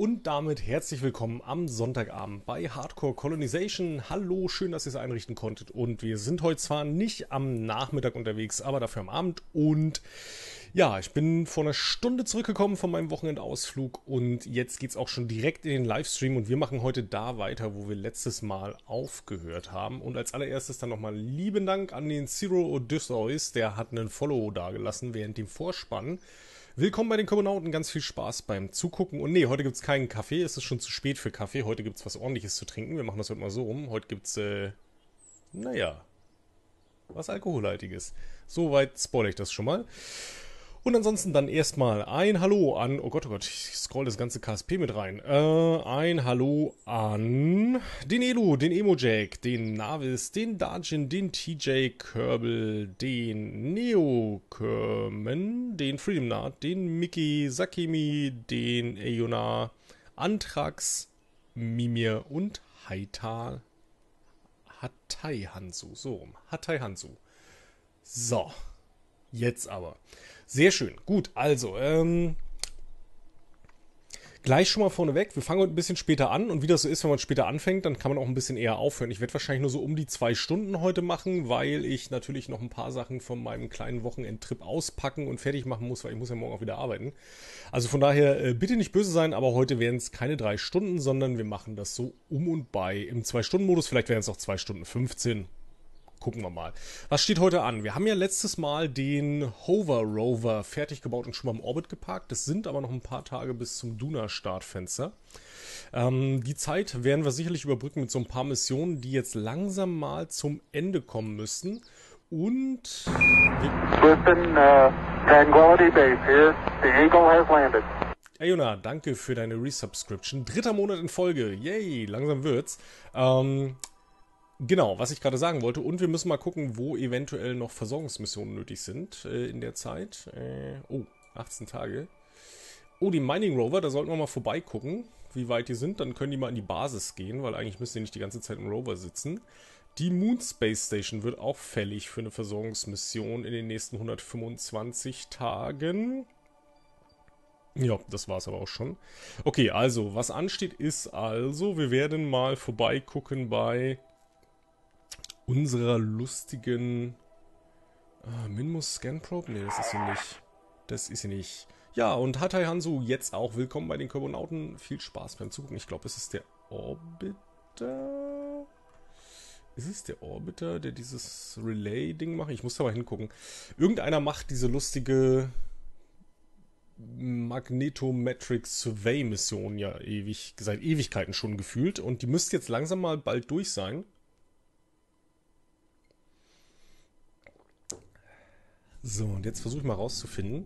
Und damit herzlich willkommen am Sonntagabend bei Hardcore Colonization. Hallo, schön, dass ihr es einrichten konntet. Und wir sind heute zwar nicht am Nachmittag unterwegs, aber dafür am Abend. Und ja, ich bin vor einer Stunde zurückgekommen von meinem Wochenendausflug. Und jetzt geht es auch schon direkt in den Livestream. Und wir machen heute da weiter, wo wir letztes Mal aufgehört haben. Und als allererstes dann nochmal lieben Dank an den Zero Odysseus. Der hat einen Follow dagelassen während dem Vorspann. Willkommen bei den Kobonauten, ganz viel Spaß beim Zugucken. Und nee, heute gibt es keinen Kaffee, es ist schon zu spät für Kaffee. Heute gibt es was Ordentliches zu trinken. Wir machen das heute mal so rum. Heute gibt es, was Alkoholhaltiges. Soweit spoilere ich das schon mal. Und ansonsten dann erstmal ein Hallo an, oh Gott, ich scroll das ganze KSP mit rein. Ein Hallo an den Elu, den Emojack, den Navis, den Dajin, den TJ Kerbal, den Neo Kerman, den Freedomnard, den Mickey, Sakimi, den Eona, Anthrax, Mimir und Hatay Hansu. So rum, Hatay Hansu. So, jetzt aber. Sehr schön. Gut, also, gleich schon mal vorneweg. Wir fangen heute ein bisschen später an. Und wie das so ist, wenn man später anfängt, dann kann man auch ein bisschen eher aufhören. Ich werde wahrscheinlich nur so um die 2 Stunden heute machen, weil ich natürlich noch ein paar Sachen von meinem kleinen Wochenendtrip auspacken und fertig machen muss, weil ich muss ja morgen auch wieder arbeiten. Also von daher, bitte nicht böse sein, aber heute werden es keine 3 Stunden, sondern wir machen das so um und bei im 2-Stunden-Modus. Vielleicht werden es auch 2 Stunden 15. Gucken wir mal. Was steht heute an? Wir haben ja letztes Mal den Hover Rover fertig gebaut und schon mal im Orbit geparkt. Das sind aber noch ein paar Tage bis zum Duna-Startfenster. Die Zeit werden wir sicherlich überbrücken mit so ein paar Missionen, die jetzt langsam mal zum Ende kommen müssten. Und... Tranquility Base here. The Eagle has landed. Ayona, danke für deine Resubscription. 3. Monat in Folge. Yay, langsam wird's. Genau, was ich gerade sagen wollte. Und wir müssen mal gucken, wo eventuell noch Versorgungsmissionen nötig sind in der Zeit. 18 Tage. Oh, die Mining Rover, da sollten wir mal vorbeigucken, wie weit die sind. Dann können die mal in die Basis gehen, weil eigentlich müssen die nicht die ganze Zeit im Rover sitzen. Die Moon Space Station wird auch fällig für eine Versorgungsmission in den nächsten 125 Tagen. Ja, das war's aber auch schon. Okay, also, was ansteht ist also, wir werden mal vorbeigucken bei... unserer lustigen Minmus Scan Probe? Ne, das ist sie nicht. Das ist sie nicht. Ja, und Hatay Hansu jetzt auch. Willkommen bei den Kobonauten. Viel Spaß beim Zugucken. Ich glaube, es ist der Orbiter. Ist es der Orbiter, der dieses Relay-Ding macht? Ich muss da mal hingucken. Irgendeiner macht diese lustige Magnetometric Survey-Mission ja seit Ewigkeiten schon gefühlt. Und die müsste jetzt langsam mal bald durch sein. So, und jetzt versuche ich mal rauszufinden.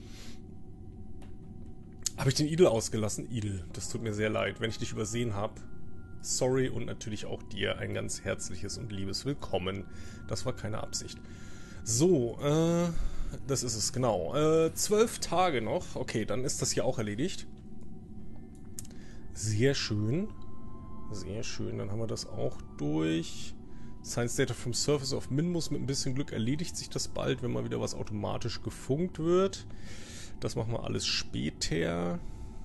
Habe ich den Idel ausgelassen? Idel, das tut mir sehr leid, wenn ich dich übersehen habe. Sorry und natürlich auch dir ein ganz herzliches und liebes Willkommen. Das war keine Absicht. So, das ist es, genau. 12 Tage noch. Okay, dann ist das hier auch erledigt. Sehr schön. Sehr schön, dann haben wir das auch durch. Science Data from Surface of Minmus. Mit ein bisschen Glück erledigt sich das bald, wenn mal wieder was automatisch gefunkt wird. Das machen wir alles später.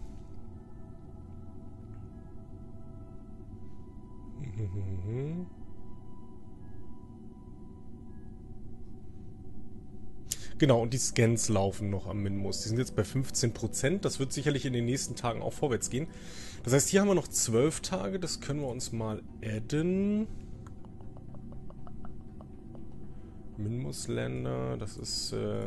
Genau, und die Scans laufen noch am Minmus. Die sind jetzt bei 15%. Das wird sicherlich in den nächsten Tagen auch vorwärts gehen. Das heißt, hier haben wir noch 12 Tage. Das können wir uns mal adden. Minmus-Länder, das ist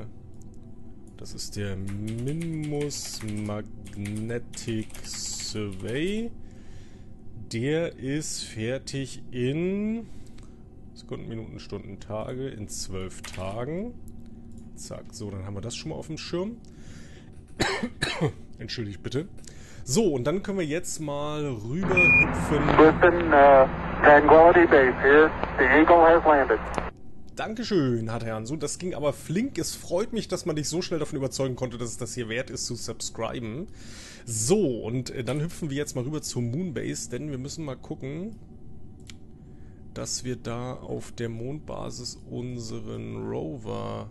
der Minmus Magnetic Survey. Der ist fertig in Sekunden, Minuten, Stunden, Tage, in 12 Tagen. Zack, so, dann haben wir das schon mal auf dem Schirm. Entschuldigt bitte. So, und dann können wir jetzt mal rüber hüpfen. Tranquility Base here. The Eagle has landed. Dankeschön, Hatay Hansu. Das ging aber flink. Es freut mich, dass man dich so schnell davon überzeugen konnte, dass es das hier wert ist zu subscriben. So, und dann hüpfen wir jetzt mal rüber zur Moonbase, denn wir müssen mal gucken, dass wir da auf der Mondbasis unseren Rover...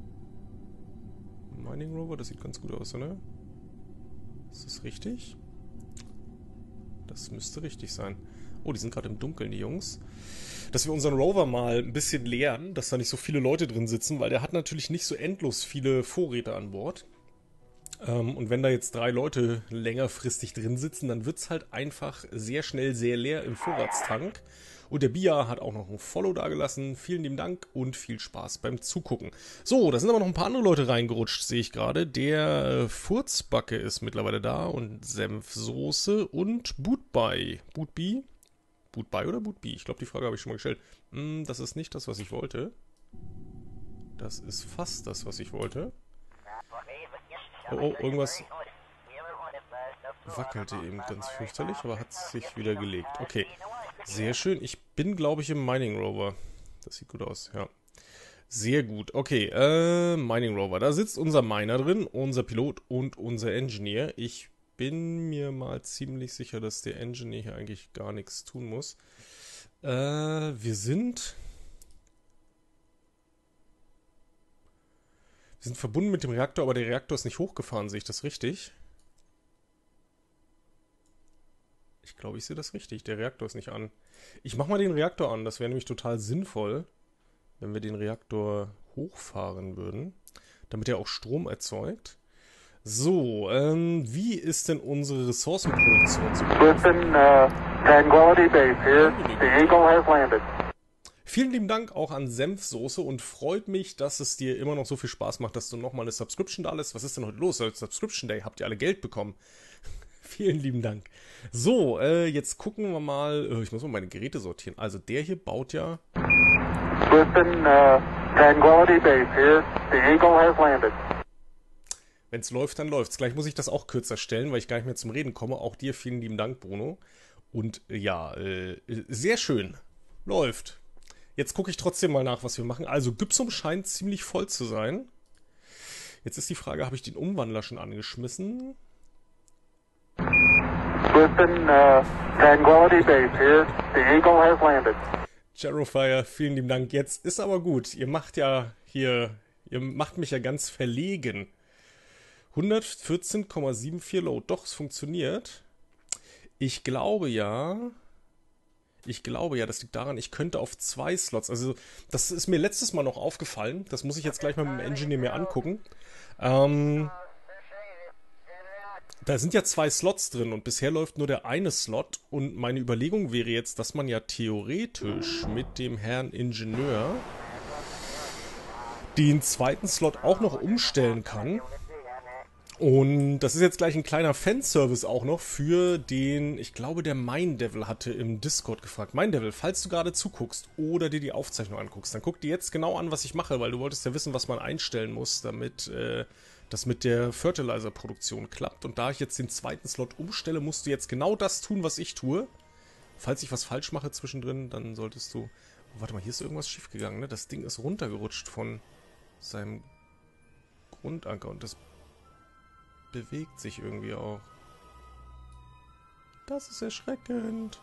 Mining Rover, das sieht ganz gut aus, oder? Ist das richtig? Das müsste richtig sein. Oh, die sind gerade im Dunkeln, die Jungs. Dass wir unseren Rover mal ein bisschen leeren, dass da nicht so viele Leute drin sitzen, weil der hat natürlich nicht so endlos viele Vorräte an Bord. Und wenn da jetzt 3 Leute längerfristig drin sitzen, dann wird es halt einfach sehr schnell sehr leer im Vorratstank. Und der Bia hat auch noch ein Follow dagelassen. Vielen lieben Dank und viel Spaß beim Zugucken. So, da sind aber noch ein paar andere Leute reingerutscht, sehe ich gerade. Der Furzbacke ist mittlerweile da und Senfsoße und Bootby. Bootby? Bootby oder Bootby? Ich glaube, die Frage habe ich schon mal gestellt. Das ist nicht das, was ich wollte. Das ist fast das, was ich wollte. Oh, irgendwas wackelte eben ganz fürchterlich, aber hat sich wieder gelegt. Okay, sehr schön. Ich bin, glaube ich, im Mining Rover. Das sieht gut aus, ja. Sehr gut. Okay, Mining Rover. Da sitzt unser Miner drin, unser Pilot und unser Engineer. Ich bin mir mal ziemlich sicher, dass der Engineer hier eigentlich gar nichts tun muss. Wir sind verbunden mit dem Reaktor, aber der Reaktor ist nicht hochgefahren. Sehe ich das richtig? Ich glaube, ich sehe das richtig. Der Reaktor ist nicht an. Ich mache mal den Reaktor an. Das wäre nämlich total sinnvoll, wenn wir den Reaktor hochfahren würden, damit er auch Strom erzeugt. So, wie ist denn unsere Ressourcenproduktion so? Tranquility Base here. The Eagle has landed. Vielen lieben Dank auch an Senfsoße und freut mich, dass es dir immer noch so viel Spaß macht, dass du nochmal eine Subscription da lässt. Was ist denn heute los? Subscription Day, habt ihr alle Geld bekommen? Vielen lieben Dank. So, jetzt gucken wir mal. Ich muss mal meine Geräte sortieren. Also der hier baut ja... Tranquility Base here. The Eagle has landed. Wenn es läuft, dann läuft's. Gleich muss ich das auch kürzer stellen, weil ich gar nicht mehr zum Reden komme. Auch dir vielen lieben Dank, Bruno. Und ja, sehr schön. Läuft. Jetzt gucke ich trotzdem mal nach, was wir machen. Also Gypsum scheint ziemlich voll zu sein. Jetzt ist die Frage, habe ich den Umwandler schon angeschmissen? Tranquility Base here. The Eagle has landed. Jarrowfire, vielen lieben Dank. Jetzt ist aber gut. Ihr macht mich ja ganz verlegen. 114,74 Load. Doch, es funktioniert. Ich glaube ja, das liegt daran, ich könnte auf 2 Slots, also das ist mir letztes Mal noch aufgefallen, das muss ich jetzt gleich mal mit dem Engineer mir angucken. Da sind ja 2 Slots drin und bisher läuft nur der eine Slot und meine Überlegung wäre jetzt, dass man ja theoretisch mit dem Herrn Ingenieur den zweiten Slot auch noch umstellen kann. Und das ist jetzt gleich ein kleiner Fanservice auch noch für den, ich glaube, der Mindevil hatte im Discord gefragt. Mindevil, falls du gerade zuguckst oder dir die Aufzeichnung anguckst, dann guck dir jetzt genau an, was ich mache, weil du wolltest ja wissen, was man einstellen muss, damit das mit der Fertilizer-Produktion klappt. Und da ich jetzt den zweiten Slot umstelle, musst du jetzt genau das tun, was ich tue. Falls ich was falsch mache zwischendrin, dann solltest du... Oh, warte mal, hier ist irgendwas schiefgegangen, ne? Das Ding ist runtergerutscht von seinem Grundanker und das bewegt sich irgendwie auch. Das ist erschreckend.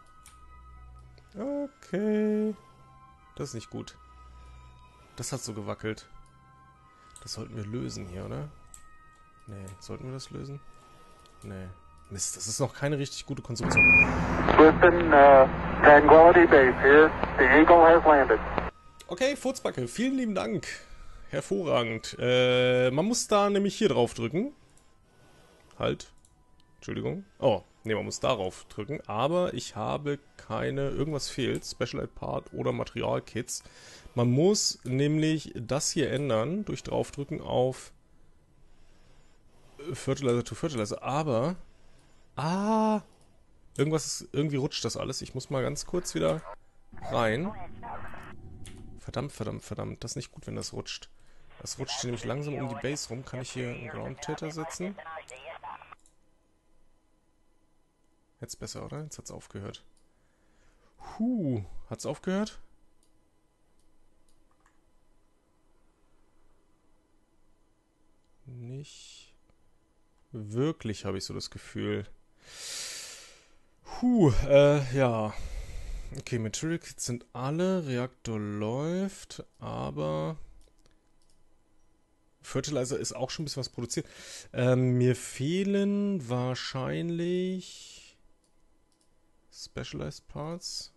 Okay. Das ist nicht gut. Das hat so gewackelt. Das sollten wir lösen hier, oder? Nee, sollten wir das lösen? Nee. Mist, das ist noch keine richtig gute Konstruktion. Tranquility Base here. The Eagle has landed. Okay, Furzbacke, vielen lieben Dank. Hervorragend. Man muss da nämlich hier drauf drücken. Halt. Entschuldigung. Oh, ne, man muss darauf drücken. Aber ich habe keine... Irgendwas fehlt. Special Ed Part oder Materialkits. Man muss nämlich das hier ändern. Durch draufdrücken auf Fertilizer to Fertilizer. Aber... irgendwie rutscht das alles. Ich muss mal ganz kurz wieder rein. Verdammt. Das ist nicht gut, wenn das rutscht. Das rutscht hier nämlich langsam um die Base rum. Kann ich hier einen Ground-Täter setzen? Jetzt besser, oder? Jetzt hat's aufgehört. Hat's aufgehört? Nicht wirklich, habe ich so das Gefühl. Ja. Okay, Material Kits sind alle. Reaktor läuft, aber Fertilizer ist auch schon ein bisschen was produziert. Mir fehlen wahrscheinlich Specialized Parts.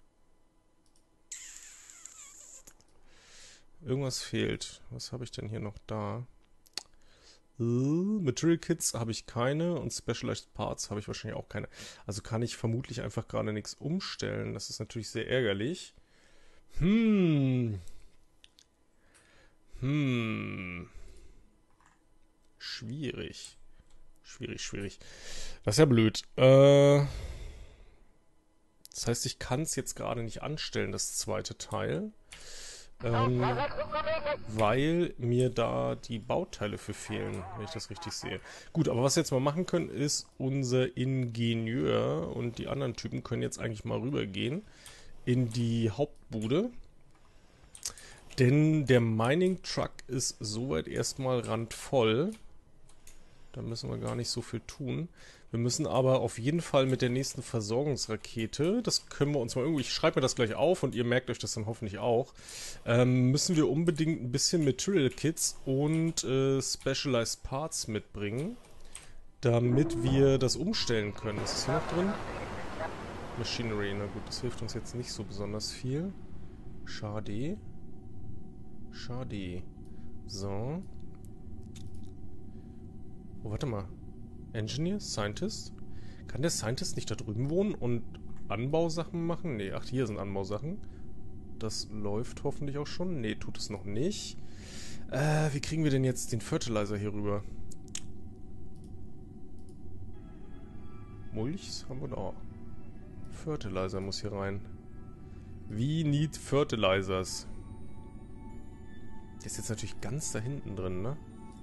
Irgendwas fehlt. Was habe ich denn hier noch da? Material Kits habe ich keine und Specialized Parts habe ich wahrscheinlich auch keine. Also kann ich vermutlich einfach gerade nichts umstellen. Das ist natürlich sehr ärgerlich. Schwierig. Schwierig. Das ist ja blöd. Das heißt, ich kann es jetzt gerade nicht anstellen, das zweite Teil. Weil mir da die Bauteile für fehlen, wenn ich das richtig sehe. Gut, aber was wir jetzt mal machen können, ist unser Ingenieur und die anderen Typen können jetzt eigentlich mal rübergehen in die Hauptbude. Denn der Mining Truck ist soweit erstmal randvoll. Da müssen wir gar nicht so viel tun. Wir müssen aber auf jeden Fall mit der nächsten Versorgungsrakete, das können wir uns mal irgendwie, ich schreibe mir das gleich auf und ihr merkt euch das dann hoffentlich auch, müssen wir unbedingt ein bisschen Material Kits und Specialized Parts mitbringen, damit wir das umstellen können. Ist das hier noch drin? Machinery, na gut, das hilft uns jetzt nicht so besonders viel. Schade. So. Oh, warte mal. Engineer? Scientist? Kann der Scientist nicht da drüben wohnen und Anbausachen machen? Nee, ach, hier sind Anbausachen. Das läuft hoffentlich auch schon. Nee, tut es noch nicht. Wie kriegen wir denn jetzt den Fertilizer hier rüber? Mulchs haben wir da. Fertilizer muss hier rein. We need Fertilizers. Der ist jetzt natürlich ganz da hinten drin, ne?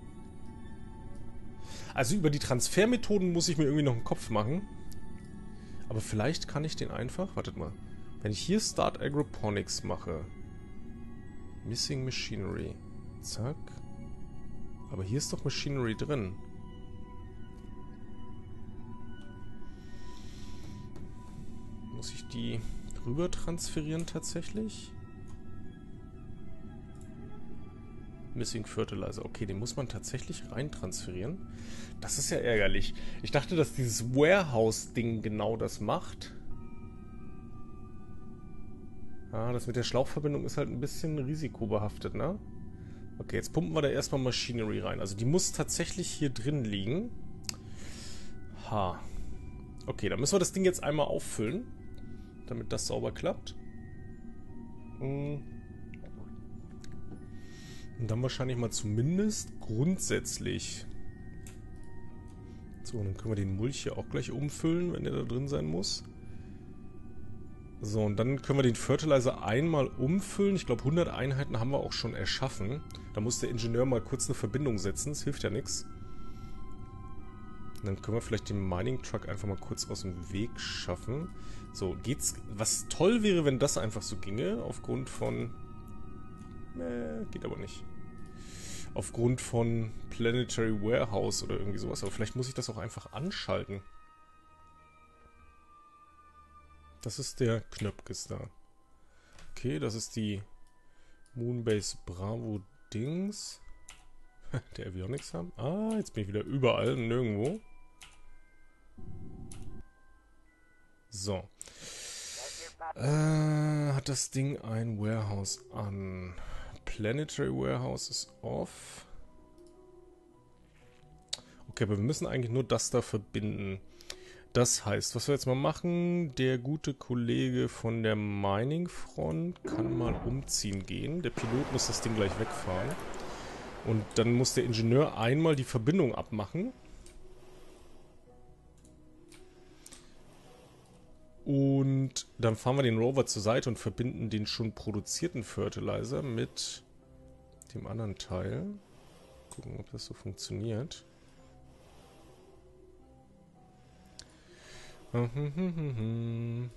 Also über die Transfermethoden muss ich mir irgendwie noch einen Kopf machen. Aber vielleicht kann ich den einfach... Wartet mal. Wenn ich hier Start Agroponics mache. Missing Machinery. Zack. Aber hier ist doch Machinery drin. Muss ich die rüber transferieren tatsächlich? Missing Fertilizer. Okay, den muss man tatsächlich rein transferieren. Das ist ja ärgerlich. Ich dachte, dass dieses Warehouse-Ding genau das macht. Ah, das mit der Schlauchverbindung ist halt ein bisschen risikobehaftet, ne? Okay, jetzt pumpen wir da erstmal Machinery rein. Also die muss tatsächlich hier drin liegen. Ha. Okay, dann müssen wir das Ding jetzt einmal auffüllen, damit das sauber klappt. Und dann wahrscheinlich mal zumindest grundsätzlich. So, dann können wir den Mulch hier auch gleich umfüllen, wenn der da drin sein muss. So, und dann können wir den Fertilizer einmal umfüllen. Ich glaube, 100 Einheiten haben wir auch schon erschaffen. Da muss der Ingenieur mal kurz eine Verbindung setzen. Das hilft ja nichts. Dann können wir vielleicht den Mining Truck einfach mal kurz aus dem Weg schaffen. So, geht's. Was toll wäre, wenn das einfach so ginge, aufgrund von... geht aber nicht. Aufgrund von Planetary Warehouse oder irgendwie sowas. Aber vielleicht muss ich das auch einfach anschalten. Das ist der Knöpkes da. Okay, das ist die Moonbase Bravo Dings. Der Avionics haben. Ah, jetzt bin ich wieder überall und nirgendwo. So. Hat das Ding ein Warehouse an? Planetary Warehouse ist off. Okay, aber wir müssen eigentlich nur das da verbinden. Das heißt, was wir jetzt mal machen, der gute Kollege von der Mining Front kann mal umziehen gehen. Der Pilot muss das Ding gleich wegfahren. Und dann muss der Ingenieur einmal die Verbindung abmachen. Und dann fahren wir den Rover zur Seite und verbinden den schon produzierten Fertilizer mit dem anderen Teil. Gucken, ob das so funktioniert. Einen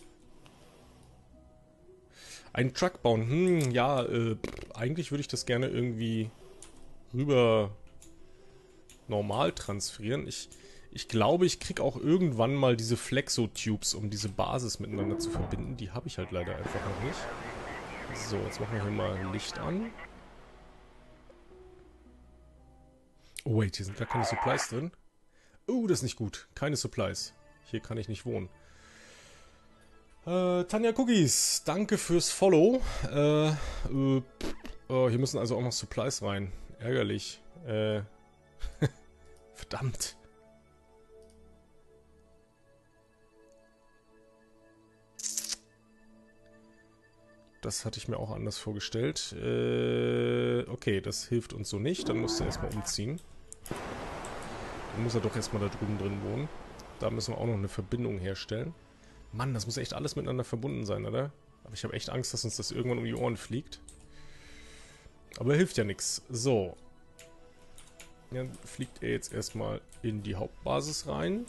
Truck bauen. Ja, eigentlich würde ich das gerne irgendwie rüber normal transferieren. Ich glaube, ich kriege auch irgendwann mal diese Flexo-Tubes, um diese Basis miteinander zu verbinden. Die habe ich halt leider einfach noch nicht. So, jetzt machen wir hier mal Licht an. Oh wait, hier sind gar keine Supplies drin. Oh, das ist nicht gut. Keine Supplies. Hier kann ich nicht wohnen. Tanja Cookies, danke fürs Follow. Hier müssen also auch noch Supplies rein. Ärgerlich. Verdammt. Das hatte ich mir auch anders vorgestellt. Okay, das hilft uns so nicht. Dann musst du erstmal umziehen. Dann muss er doch erstmal da drüben drin wohnen. Da müssen wir auch noch eine Verbindung herstellen. Mann, das muss echt alles miteinander verbunden sein, oder? Aber ich habe echt Angst, dass uns das irgendwann um die Ohren fliegt. Aber hilft ja nichts. So. Dann fliegt er jetzt erstmal in die Hauptbasis rein.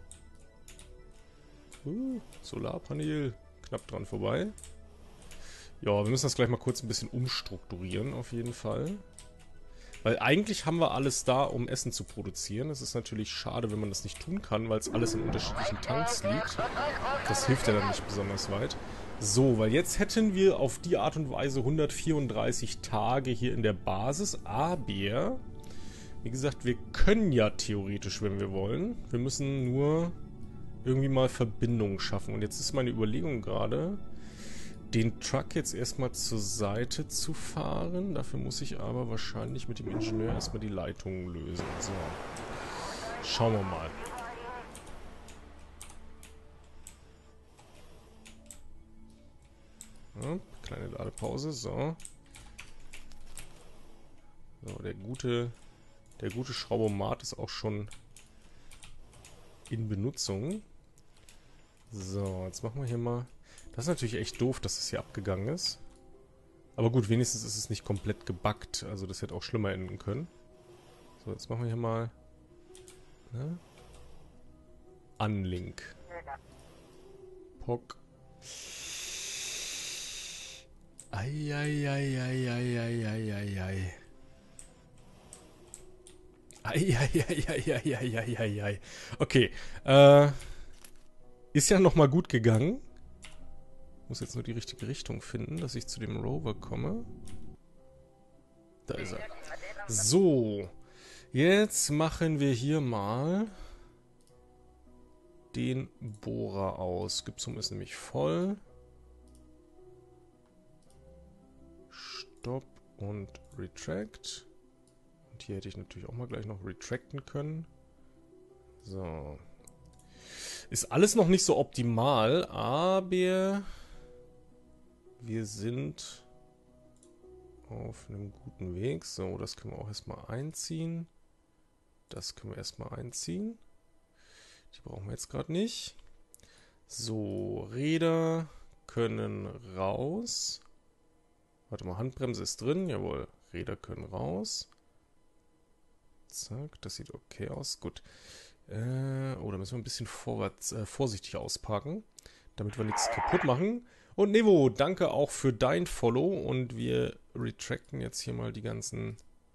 Solarpanel. Knapp dran vorbei. Ja, wir müssen das gleich mal kurz ein bisschen umstrukturieren, auf jeden Fall. Weil eigentlich haben wir alles da, um Essen zu produzieren. Es ist natürlich schade, wenn man das nicht tun kann, weil es alles in unterschiedlichen Tanks liegt. Das hilft ja dann nicht besonders weit. So, weil jetzt hätten wir auf die Art und Weise 134 Tage hier in der Basis. Aber, wie gesagt, wir können ja theoretisch, wenn wir wollen. Wir müssen nur irgendwie mal Verbindungen schaffen. Und jetzt ist meine Überlegung gerade, den Truck jetzt erstmal zur Seite zu fahren. Dafür muss ich aber wahrscheinlich mit dem Ingenieur erstmal die Leitungen lösen. So. Schauen wir mal. Ja, kleine Ladepause. So. So, der gute Schraubomat ist auch schon in Benutzung. So, jetzt machen wir hier mal... Das ist natürlich echt doof, dass das hier abgegangen ist. Aber gut, wenigstens ist es nicht komplett gebuggt. Also das hätte auch schlimmer enden können. So, jetzt machen wir hier mal... Ne? Unlink. Pock. Eieieiei. Eieieiei. Okay. Ist ja nochmal gut gegangen. Muss jetzt nur die richtige Richtung finden, dass ich zu dem Rover komme. Da ist er. So. Jetzt machen wir hier mal den Bohrer aus. Gypsum ist nämlich voll. Stopp und Retract. Und hier hätte ich natürlich auch mal gleich noch retracten können. So. Ist alles noch nicht so optimal, aber wir sind auf einem guten Weg. So, das können wir auch erstmal einziehen. Das können wir erstmal einziehen. Die brauchen wir jetzt gerade nicht. So, Räder können raus. Warte mal, Handbremse ist drin. Jawohl, Räder können raus. Zack, das sieht okay aus. Gut. Oh, da müssen wir ein bisschen vorsichtig ausparken, damit wir nichts kaputt machen. Und Nevo, danke auch für dein Follow. Und wir retracten jetzt hier mal die ganzen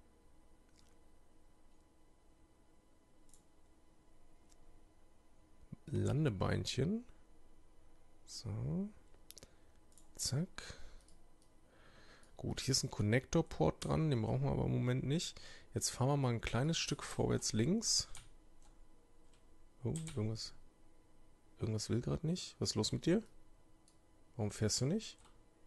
Landebeinchen. So. Zack. Gut, hier ist ein Connector-Port dran. Den brauchen wir aber im Moment nicht. Jetzt fahren wir mal ein kleines Stück vorwärts links. Oh, irgendwas will gerade nicht. Was ist los mit dir? Warum fährst du nicht?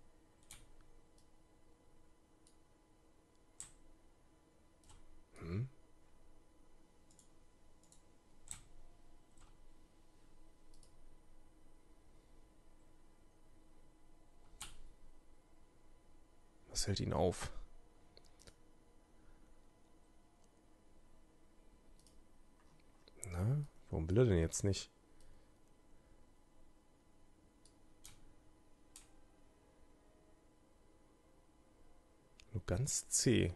Was hält ihn auf? Na, warum will er denn jetzt nicht? Nur ganz zäh.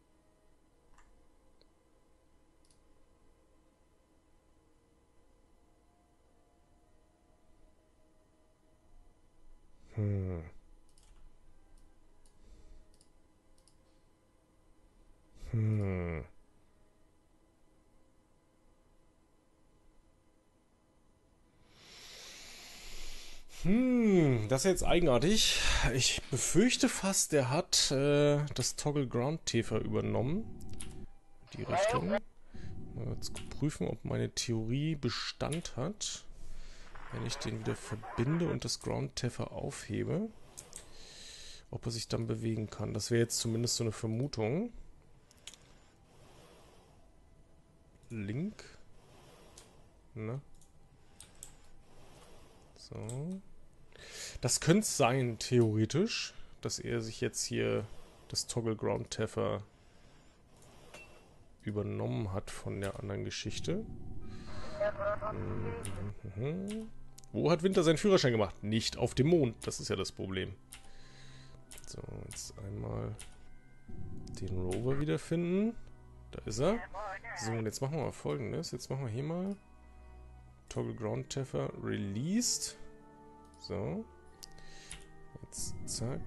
Das ist jetzt eigenartig. Ich befürchte fast, der hat das Toggle Ground Tefer übernommen. die Richtung. Mal jetzt prüfen, ob meine Theorie Bestand hat. Wenn ich den wieder verbinde und das Ground Tether aufhebe. Ob er sich dann bewegen kann. Das wäre jetzt zumindest so eine Vermutung. Link. Na. So. Das könnte es sein, theoretisch, dass er sich jetzt hier das Toggle Ground Tether übernommen hat von der anderen Geschichte. Wo hat Winter seinen Führerschein gemacht? Nicht auf dem Mond. Das ist ja das Problem. So, jetzt einmal den Rover wiederfinden. Da ist er. So, und jetzt machen wir mal Folgendes. Jetzt machen wir hier mal Toggle Ground Tether released. So. Jetzt zack.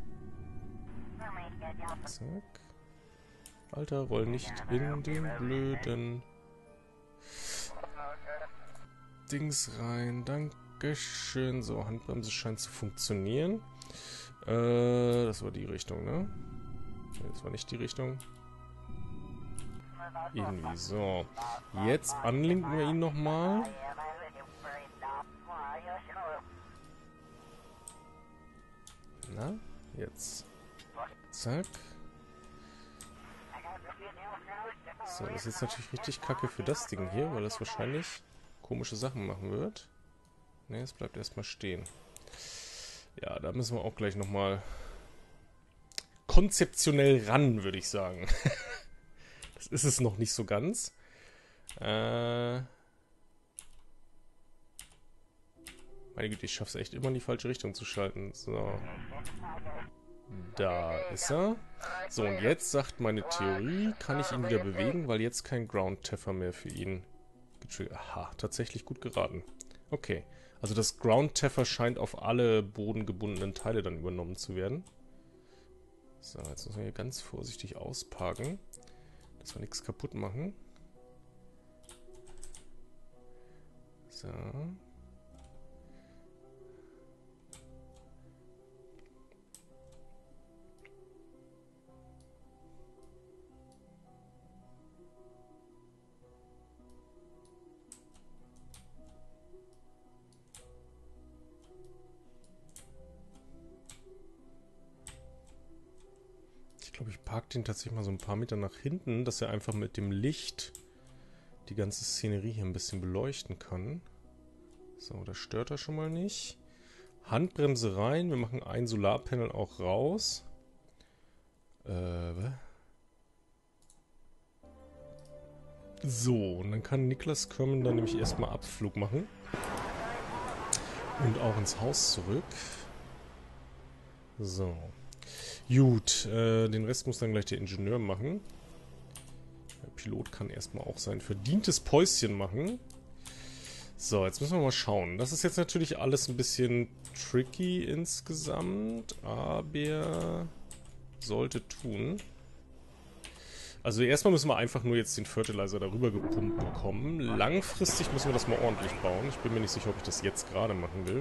Zack. Alter, roll nicht in den blöden Dings rein. Dankeschön. So, Handbremse scheint zu funktionieren. Das war die Richtung, ne? Nee, das war nicht die Richtung. Irgendwie so. Jetzt anlinken wir ihn nochmal. Na, jetzt. Zack. So, das ist jetzt natürlich richtig kacke für das Ding hier, weil das wahrscheinlich komische Sachen machen wird. Ne, es bleibt erstmal stehen. Ja, da müssen wir auch gleich nochmal konzeptionell ran, würde ich sagen. Das ist es noch nicht so ganz. Meine Güte, ich schaffe es echt immer in die falsche Richtung zu schalten. So. Da ist er. So, und jetzt sagt meine Theorie, kann ich ihn wieder bewegen, weil jetzt kein Ground Tether mehr für ihn getriggert. Aha, tatsächlich gut geraten. Okay. Also das Ground Tether scheint auf alle bodengebundenen Teile dann übernommen zu werden. So, jetzt müssen wir hier ganz vorsichtig ausparken, dass wir nichts kaputt machen. So. Ich glaube, ich parke den tatsächlich mal so ein paar Meter nach hinten, dass er einfach mit dem Licht die ganze Szenerie hier ein bisschen beleuchten kann. So, das stört er schon mal nicht. Handbremse rein. Wir machen ein Solarpanel auch raus. So, und dann kann Niklas Kerman dann nämlich erstmal Abflug machen. Und auch ins Haus zurück. So. Gut, den Rest muss dann gleich der Ingenieur machen. Der Pilot kann erstmal auch sein verdientes Päuschen machen. So, jetzt müssen wir mal schauen. Das ist jetzt natürlich alles ein bisschen tricky insgesamt, aber sollte tun. Also erstmal müssen wir einfach nur jetzt den Fertilizer darüber gepumpt bekommen. Langfristig müssen wir das mal ordentlich bauen. Ich bin mir nicht sicher, ob ich das jetzt gerade machen will.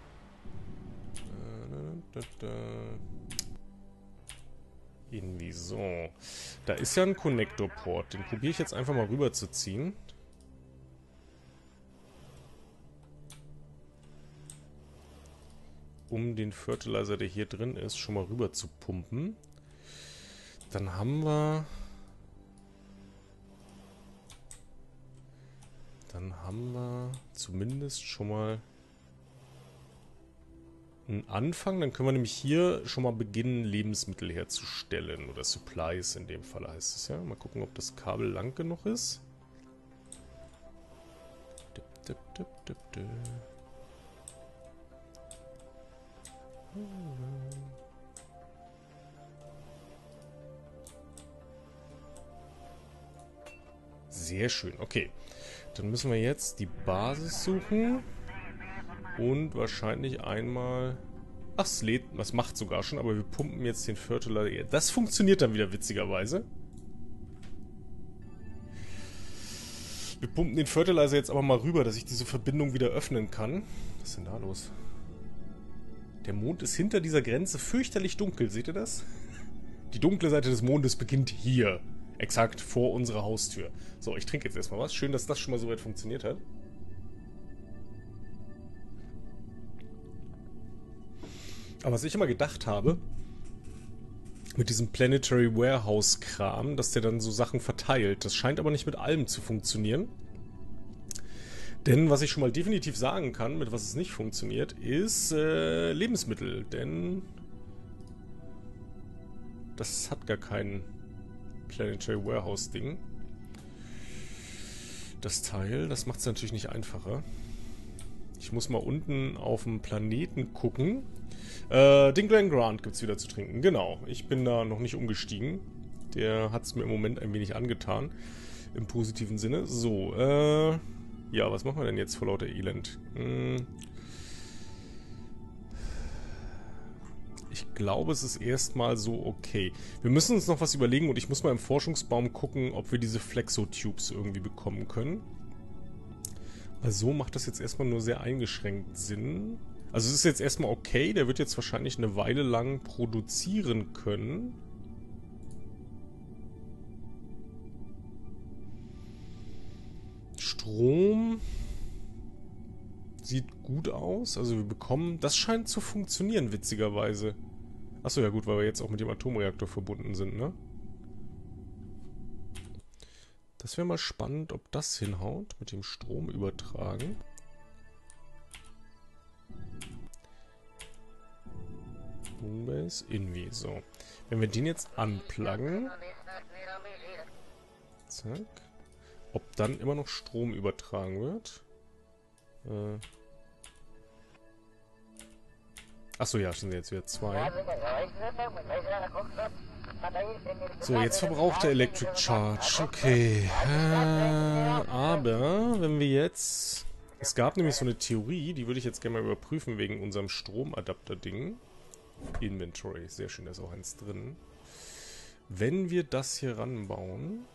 Irgendwie so. Da ist ja ein Connector-Port. Den probiere ich jetzt einfach mal rüber zu ziehen. Um den Fertilizer, der hier drin ist, schon mal rüber zu pumpen. Dann haben wir... zumindest schon mal einen Anfang. Dann können wir nämlich hier schon mal beginnen, Lebensmittel herzustellen. Oder Supplies in dem Fall heißt es ja. Mal gucken, ob das Kabel lang genug ist. Sehr schön, okay. Dann müssen wir jetzt die Basis suchen. Und wahrscheinlich einmal... Ach, es lädt, das macht sogar schon, aber wir pumpen jetzt den Fertilizer. Das funktioniert dann wieder witzigerweise. Wir pumpen den Fertilizer jetzt aber mal rüber, dass ich diese Verbindung wieder öffnen kann. Was ist denn da los? Der Mond ist hinter dieser Grenze fürchterlich dunkel, seht ihr das? Die dunkle Seite des Mondes beginnt hier. Exakt vor unserer Haustür. So, ich trinke jetzt erstmal was. Schön, dass das schon mal so weit funktioniert hat. Aber was ich immer gedacht habe, mit diesem Planetary Warehouse-Kram, dass der dann so Sachen verteilt. Das scheint aber nicht mit allem zu funktionieren. Denn was ich schon mal definitiv sagen kann, mit was es nicht funktioniert, ist Lebensmittel. Denn das hat gar kein Planetary Warehouse-Ding. Das Teil, das macht es natürlich nicht einfacher. Ich muss mal unten auf dem Planeten gucken. Den Glen Grant gibt es wieder zu trinken. Genau, ich bin da noch nicht umgestiegen. Der hat es mir im Moment ein wenig angetan. Im positiven Sinne. So, ja, was machen wir denn jetzt vor lauter Elend? Ich glaube, es ist erstmal so okay. Wir müssen uns noch was überlegen und ich muss mal im Forschungsbaum gucken, ob wir diese Flexo-Tubes irgendwie bekommen können. Weil so macht das jetzt erstmal nur sehr eingeschränkt Sinn. Also es ist jetzt erstmal okay, der wird jetzt wahrscheinlich eine Weile lang produzieren können. Strom sieht gut aus. Also wir bekommen... Das scheint zu funktionieren, witzigerweise. Achso, ja gut, weil wir jetzt auch mit dem Atomreaktor verbunden sind, ne? Das wäre mal spannend, ob das hinhaut, mit dem Strom übertragen. Moonbase, Invi, so. Wenn wir den jetzt unpluggen... Zack. Ob dann immer noch Strom übertragen wird. Achso, ja, sind jetzt wieder 2. So, jetzt verbraucht er Electric Charge. Okay. Aber, wenn wir jetzt... Es gab nämlich so eine Theorie, die würde ich jetzt gerne mal überprüfen, wegen unserem Stromadapter-Ding. Inventory, sehr schön, da ist auch eins drin. Wenn wir das hier ranbauen...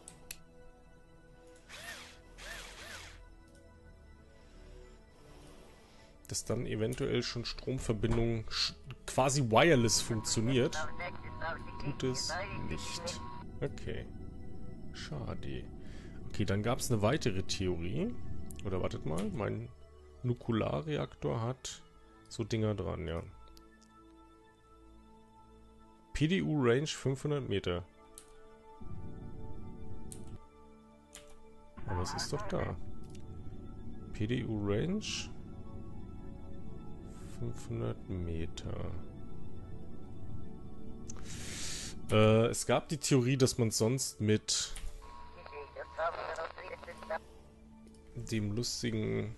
dass dann eventuell schon Stromverbindung quasi wireless funktioniert. Tut es nicht. Okay. Schade. Okay, dann gab es eine weitere Theorie. Oder wartet mal, mein Nukularreaktor hat so Dinger dran, ja. PDU-Range 500 Meter. Aber es ist doch da. PDU-Range 500 Meter. Es gab die Theorie, dass man sonst mit dem lustigen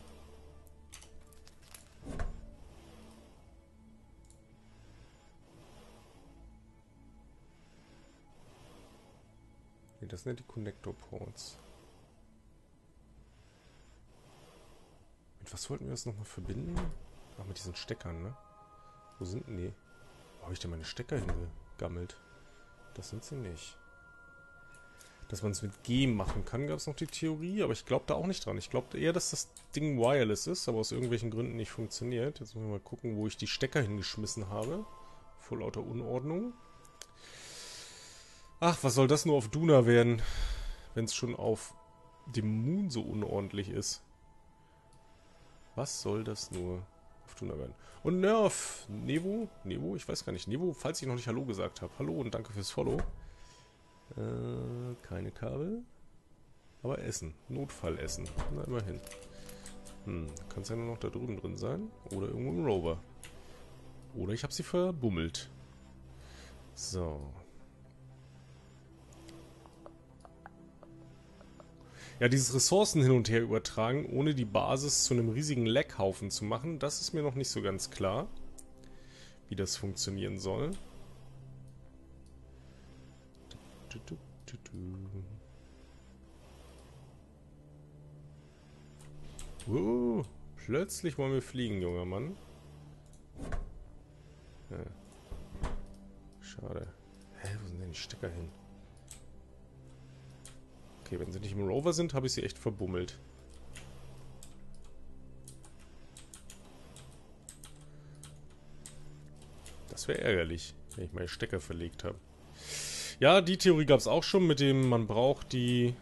nee, das sind ja die Connector Ports. Mit was wollten wir das nochmal verbinden? Ach, mit diesen Steckern, ne? Wo sind denn die? Wo habe ich denn meine Stecker hingegammelt? Das sind sie nicht. Dass man es mit G machen kann, gab es noch die Theorie, aber ich glaube da auch nicht dran. Ich glaube eher, dass das Ding wireless ist, aber aus irgendwelchen Gründen nicht funktioniert. Jetzt müssen wir mal gucken, wo ich die Stecker hingeschmissen habe. Vor lauter Unordnung. Ach, was soll das nur auf Duna werden, wenn es schon auf dem Moon so unordentlich ist? Was soll das nur auf Duna werden? Und Nerf, Nevo, ich weiß gar nicht. Nevo, falls ich noch nicht Hallo gesagt habe. Hallo und danke fürs Follow. Keine Kabel. Aber Essen. Notfallessen. Na, immerhin. Kann es ja nur noch da drüben drin sein. Oder irgendwo im Rover. Oder ich habe sie verbummelt. So. Ja, dieses Ressourcen hin und her übertragen, ohne die Basis zu einem riesigen Leckhaufen zu machen, das ist mir noch nicht so ganz klar, wie das funktionieren soll. Plötzlich wollen wir fliegen, junger Mann. Ja. Schade. Hä, wo sind denn die Stecker hin? Okay, wenn sie nicht im Rover sind, habe ich sie echt verbummelt. Das wäre ärgerlich, wenn ich meine Stecker verlegt habe. Ja, die Theorie gab es auch schon mit dem, man braucht die...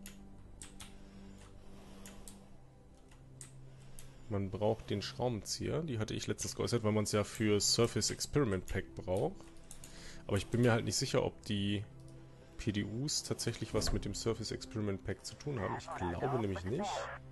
Man braucht den Schraubenzieher. Die hatte ich letztens geäußert, weil man es ja für Surface Experiment Pack braucht. Aber ich bin mir halt nicht sicher, ob die PDUs tatsächlich was mit dem Surface Experiment Pack zu tun haben. Ich glaube nämlich nicht.